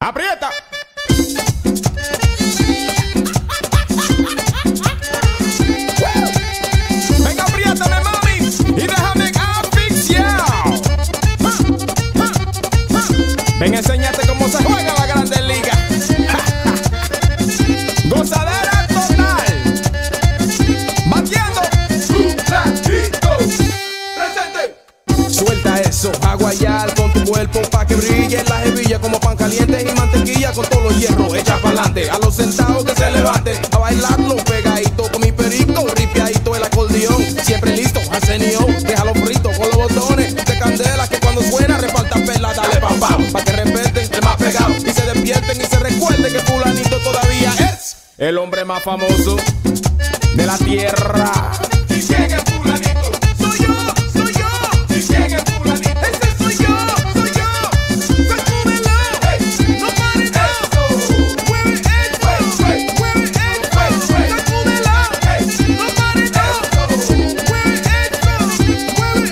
Aprieta. Venga, apriétame, mami, y déjame asfixiado. Ven, enséñate cómo se juega la Grandes Ligas. Gozadera total. Batiendo. Presente. Suelta eso, aguayal con tu cuerpo pa' que brille la jevilla como pan caliente y mantequilla con todos los hierros. Echa pa'lante, a los sentados que se levanten, a bailarlo pegadito con mi perico, ripiadito el acordeón, siempre listo, arsenio, déjalo frito con los botones de candela que cuando suena reparta perla, dale pam pam, pa' que respeten el más pegado y se despierten y se recuerden que fulanito todavía es el hombre más famoso de la tierra. ¿Y quién es fulanito? Soy yo, soy yo. ¿Y quién es fulanito? Ese soy yo, soy yo. Sacúdelo, no pares eso. Mueve esto, mueve esto. Sacúdelo, no pares eso. Mueve esto, mueve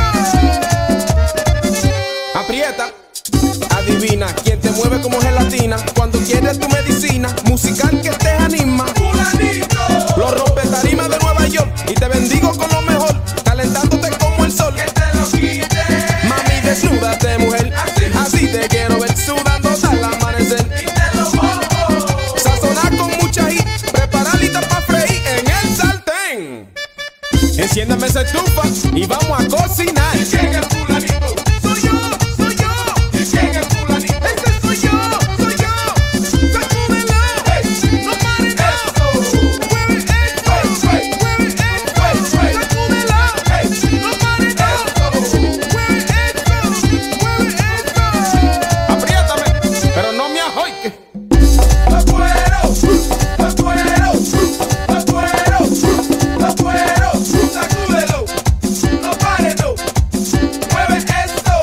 esto. Aprieta. Adivina quién te mueve como gelatina cuando quieres tu medicina musical que te anima. Fulanito. Los rompetarimas de Nueva York y te bendigo con lo mejor, calentándote como el sol. Que te lo quite. Mami, desnúdate, mujer. Así te quiero ver sudando al amanecer. Y te lo pongo. Sazonar con mucha hit, preparalita pa' freír en el sartén. Enciéndame esa estufa y vamos a cocinar. ¿Y quién es fulanito? Soy yo, soy yo. ¿Y quién es fulanito? Ese soy yo, soy yo. Sacúdelo, no pares eso. Mueve esto, mueve esto. Sacúdelo, no pares eso. Mueve esto, mueve esto. Apriétame, pero no me ajoique. Afuero, afuero, afuero, afuero. Sacúdelo, no pares no. Mueve esto,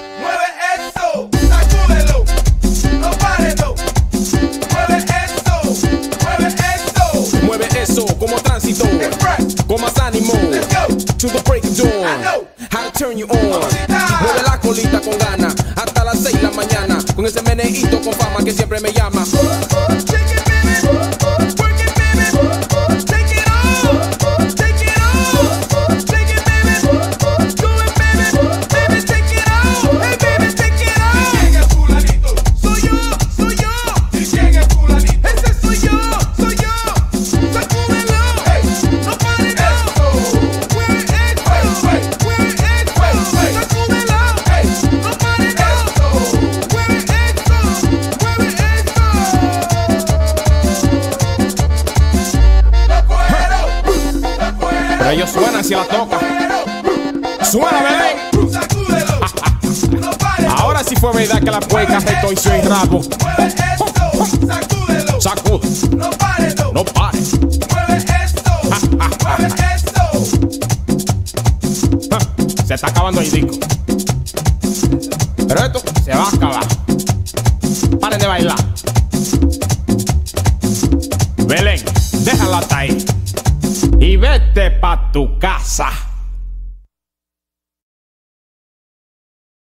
sacúdelo, no pares no. Mueve esto, mueve eso como tránsito, con más ánimo. To the break of dawn, how to turn you on. Mueve la colita con ganas hasta las 6 de la mañana, con ese meneíto con fama que siempre me llama. Shake it, baby, work it, baby, take it off, take it off, take it, baby, do it, baby, baby, take it off, hey, baby, take it off. ¿Y quién es fulanito? Soy yo, soy yo. ¿Y quién es fulanito? Ese soy yo, soy yo. Sacúdelo, no pares no. Mueve esto, mueve esto. Sacúdelo, no pares no. Mueve esto, mueve esto. Pero ellos suenan si la tocan. Suena, Belén. Ahora sí fue verdad que la puerca retó y soy rabo. Sacude. No pare. Mueve esto. Se está acabando el disco. Pero esto se va a acabar. Paren de bailar. Belén, déjala hasta ahí. Y vete pa' tu casa.